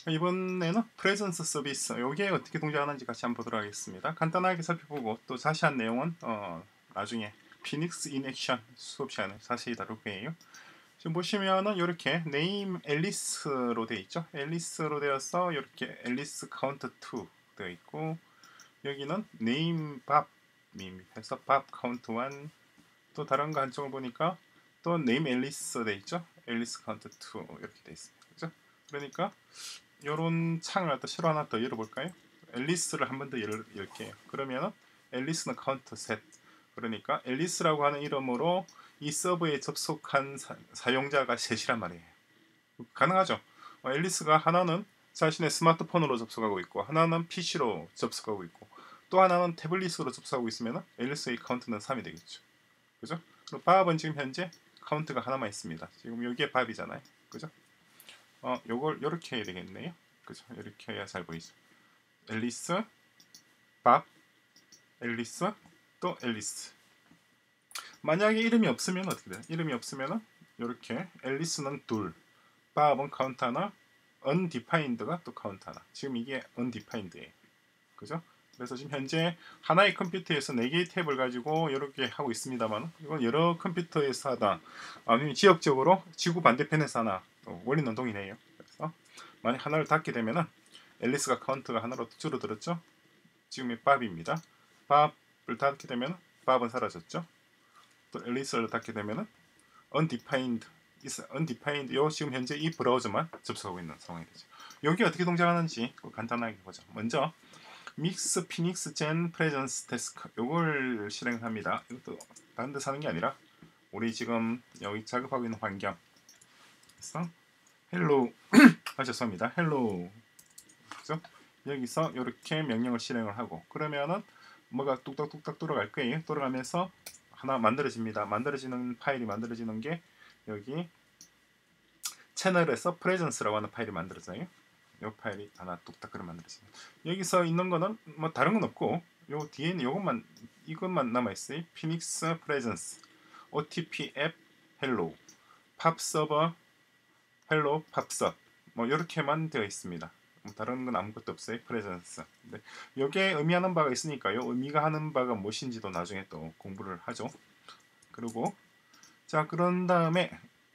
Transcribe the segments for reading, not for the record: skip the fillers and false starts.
이번에는 프레젠스 서비스 이게 어떻게 동작하는지 같이 한번 보도록 하겠습니다. 간단하게 살펴보고 또 자세한 내용은 나중에 피닉스 인 액션 수업 시간에 자세히 다룰 거예요. 지금 보시면은 이렇게 네임 앨리스로 되어 있죠. 앨리스로 되어서 이렇게 앨리스 카운트 2 되어 있고, 여기는 네임 밥입니다. 해서 밥 카운트 1, 또 다른 거 한쪽을 보니까 또 네임 앨리스 되어 있죠. 앨리스 카운트 2 이렇게 되어 있습니다. 그죠? 그러니까 요런 창을 하나 실어 하나 더 열어볼까요? 앨리스를 한 번 더 열게요. 그러면은 앨리스는 카운트 셋. 그러니까 앨리스라고 하는 이름으로 이 서버에 접속한 사용자가 셋이란 말이에요. 가능하죠? 앨리스가 하나는 자신의 스마트폰으로 접속하고 있고, 하나는 PC로 접속하고 있고, 또 하나는 태블릿으로 접속하고 있으면 앨리스의 카운트는 3이 되겠죠. 그죠? 그리고 밥은 지금 현재 카운트가 하나만 있습니다. 지금 여기에 밥이잖아요. 그죠? 요걸 요렇게 해야 되겠네요. 그죠? 이렇게 해야 잘 보이죠. 앨리스, 밥, 앨리스, 또 앨리스. 만약에 이름이 없으면 어떻게 돼요? 이름이 없으면은 이렇게 앨리스는 둘, 밥은 카운트 하나, undefined가 또 카운트 하나. 지금 이게 undefined예요. 그죠? 그래서 지금 현재 하나의 컴퓨터에서 4개의 탭을 가지고 이렇게 하고 있습니다만, 이건 여러 컴퓨터에서 하다, 아니면 지역적으로 지구 반대편에서 하나, 원리는 동일해요. 그래서 만약 하나를 닫게 되면은 앨리스가 카운트가 하나로 줄어들었죠. 지금이 밥입니다. 밥을 닫게 되면 밥은 사라졌죠. 또 앨리스를 닫게 되면은 undefined 요 지금 현재 이 브라우저만 접속하고 있는 상황이 되죠. 여기 어떻게 동작하는지 간단하게 보죠. 먼저 믹스 피닉스 젠 프레젠스 태스크 요걸 실행합니다. 이것도 다른 데서 하는 게 아니라 우리 지금 여기 작업하고 있는 환경, 그래서 헬로 죄송합니다. 헬로, 그죠? 여기서 이렇게 명령을 실행을 하고, 그러면은 뭐가 뚝딱뚝딱 돌아갈 거예요. 돌아가면서 하나 만들어집니다. 만들어지는 파일이 만들어지는 게 여기 채널에서 프레젠스라고 하는 파일이 만들어져요. 이 파일이 하나 뚝딱 그려 만들어집니다. 여기서 있는 거는 뭐 다른 건 없고, 요 뒤에는 이것만 남아 있어요. 피닉스 프레젠스, OTP 앱 헬로, 팝 서버 헬로 팝섭, 뭐 이렇게만 되어 있습니다. 뭐 다른 건 아무것도 없어요. 프레젠스. 근데 여기에 의미하는 바가 있으니까요. 의미가 하는 바가 무엇인지도 나중에 또 공부를 하죠. 그리고 자, 그런 다음에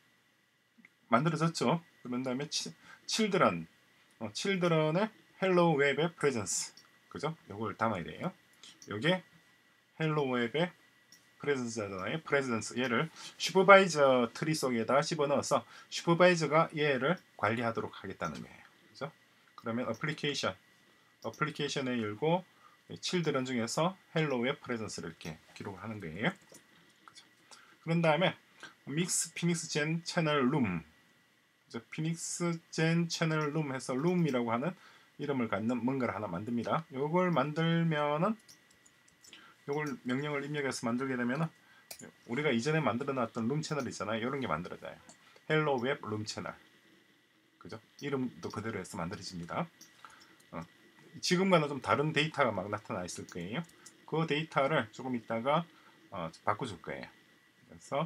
만들어졌죠. 그런 다음에 칠드런, 칠드런의 헬로 웹의 프레젠스, 그죠? 요걸 담아야 돼요. 요게 헬로 웹의 프레젠스잖아요. 프레젠스, 얘를 슈퍼바이저 트리 속에다 집어넣어서 슈퍼바이저가 얘를 관리하도록 하겠다는 거예요. 그죠? 그러면 어플리케이션에 열고 칠드런 중에서 헬로 웹 프레젠스를 이렇게 기록을 하는 거예요. 그죠? 그런 다음에 믹스 피닉스 젠 채널 룸, 피닉스 젠 채널 룸 해서 룸이라고 하는 이름을 갖는 뭔가를 하나 만듭니다. 요걸 만들면은, 요걸 명령을 입력해서 만들게 되면은 우리가 이전에 만들어 놨던 룸 채널 있잖아요. 이런 게 만들어져요. 헬로 웹 룸 채널. 그죠? 이름도 그대로 해서 만들어집니다. 지금과는 좀 다른 데이터가 막 나타나 있을 거예요. 그 데이터를 조금 있다가 바꿔줄 거예요. 그래서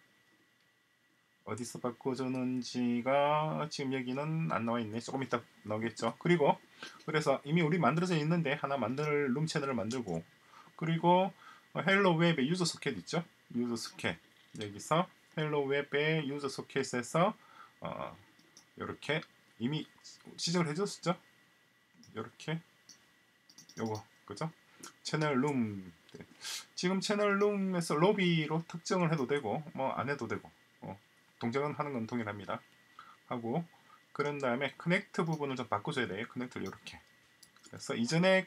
어디서 바꿔주는지가 지금 여기는 안 나와 있네. 조금 이따 나오겠죠. 그리고 그래서 이미 우리 만들어져 있는데 하나 만들 룸 채널을 만들고, 그리고 헬로 웹의 유저 소켓 있죠. 유저 소켓, 여기서 헬로 웹의 유저 소켓에서 이렇게 이미 지정을 해줬었죠. 이렇게 요거, 그죠? 채널 룸, 지금 채널 룸에서 로비로 특정을 해도 되고 뭐 안 해도 되고, 동작은 하는 건 동일합니다. 하고, 그런 다음에 커넥트 부분을 좀 바꿔줘야 돼요. 커넥터를 이렇게. 그래서 이전에는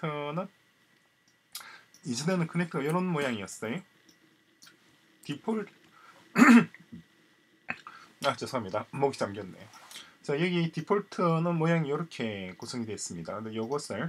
커넥터가 이런 모양이었어요. 디폴트 죄송합니다. 목이 잠겼네요. 자, 여기 디폴트는 모양이 이렇게 구성이 되어 있습니다. 근데 이것을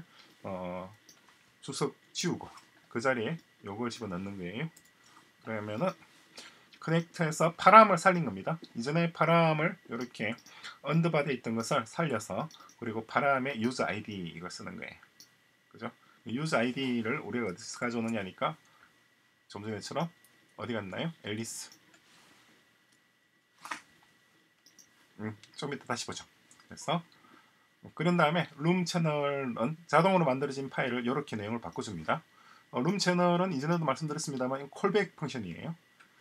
주석 지우고 그 자리에 요걸 집어넣는 거예요. 그러면은 커넥터에서 파람을 살린 겁니다. 이전에 파람을 이렇게 언더바에 있던 것을 살려서, 그리고 파람의 유저 아이디 이걸 쓰는 거예요. 그죠? 유저 아이디를 우리가 어디서 가져오느냐니까 좀 전에처럼 어디 갔나요? 앨리스. 좀 이따 다시 보죠. 그래서 그런 다음에 룸 채널은 자동으로 만들어진 파일을 이렇게 내용을 바꿔줍니다. 룸 채널은 이전에도 말씀드렸습니다만 콜백 펑션이에요.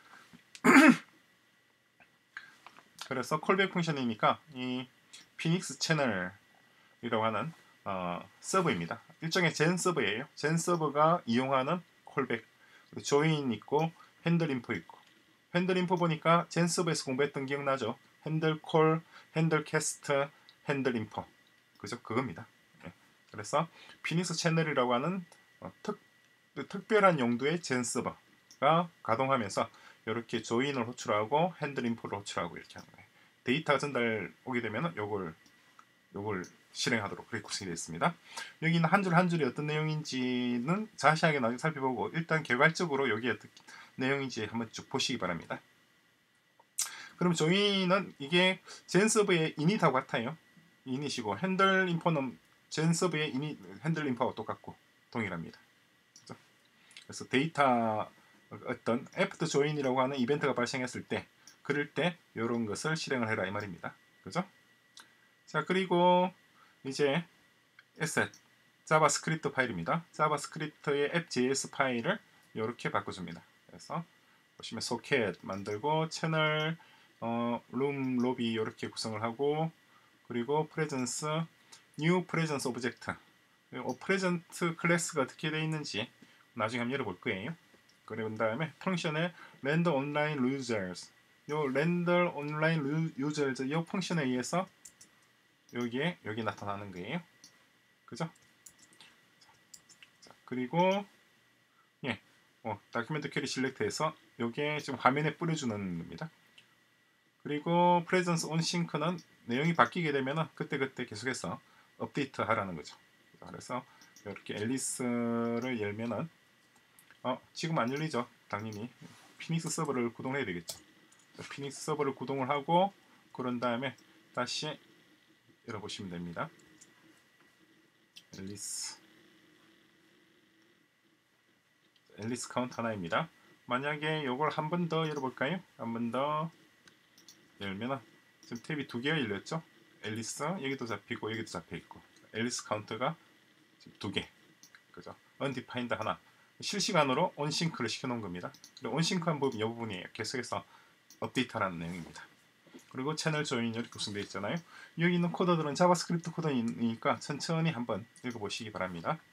그래서 콜백 펑션이니까 이 피닉스 채널이라고 하는 서버입니다. 일종의 젠 서버예요. 젠 서버가 이용하는 콜백, 조인 있고 핸들 인포 있고, 핸들 인포 보니까 젠 서버에서 공부했던 기억나죠? 핸들 콜, 핸들 캐스트, 핸들 인포, 그죠? 그겁니다. 네. 그래서 피닉스 채널이라고 하는 특별한 용도의 젠 서버가 가동하면서 이렇게 조인을 호출하고 핸들 인포를 호출하고 이렇게 하는 거예요. 데이터 전달 오게 되면 요걸 실행하도록 그렇게 구성이 되어 있습니다. 여기는 한 줄 한 줄이 어떤 내용인지는 자세하게 나중에 살펴보고 일단 결과적으로 여기 어떤 내용인지 한번 쭉 보시기 바랍니다. 그럼 조인은 이게 젠 서버의 이닛하고 같아요. 이닛이고 핸들 인포는 젠 서버의 이닛 핸들 인포하고 똑같고 동일합니다. 그렇죠? 그래서 데이터 어떤 애프터 조인이라고 하는 이벤트가 발생했을 때 그럴 때 이런 것을 실행을 해라 이 말입니다. 그죠? 자, 그리고 이제 asset 자바스크립트 파일입니다. 자바스크립트의 app.js 파일을 이렇게 바꿔줍니다. 그래서 보시면 소켓 만들고 채널, 룸, 로비 이렇게 구성을 하고 그리고 presence, new presence object, present 클래스가 어떻게 되어 있는지 나중에 한번 열어볼 거예요. 그리고 다음에 펑션의 render online users, 요 render online users 이 펑션에 의해서 여기 나타나는 거예요. 그죠? 자, 그리고 예, 다큐멘트 퀘리 실렉트해서 요게 지금 화면에 뿌려주는 겁니다. 그리고 presence on sync는 내용이 바뀌게 되면은 그때 계속해서 업데이트 하라는 거죠. 그래서 이렇게 앨리스를 열면은 지금 안 열리죠. 당연히 피닉스 서버를 구동해야 되겠죠. 피닉스 서버를 구동을 하고 그런 다음에 다시 열어보시면 됩니다. 앨리스 카운트 하나입니다. 만약에 이걸 한 번 더 열어볼까요? 한 번 더 열면은 지금 탭이 두 개가 열렸죠? 앨리스 여기도 잡히고 여기도 잡혀있고 앨리스 카운트가 지금 두 개, 그죠? undefined 하나, 실시간으로 온싱크를 시켜놓은 겁니다. 온싱크한 부분 이 부분이에요. 계속해서 업데이트하라는 내용입니다. 그리고 채널 조인 이렇게 구성되어 있잖아요. 여기 있는 코드들은 자바스크립트 코드이니까 천천히 한번 읽어보시기 바랍니다.